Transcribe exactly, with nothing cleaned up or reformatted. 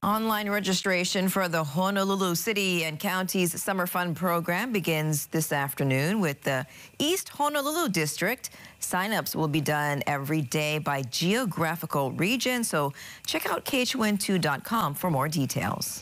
Online registration for the Honolulu City and County's Summer Fun program begins this afternoon with the East Honolulu District. Sign-ups will be done every day by geographical region, so check out K H O N two dot com for more details.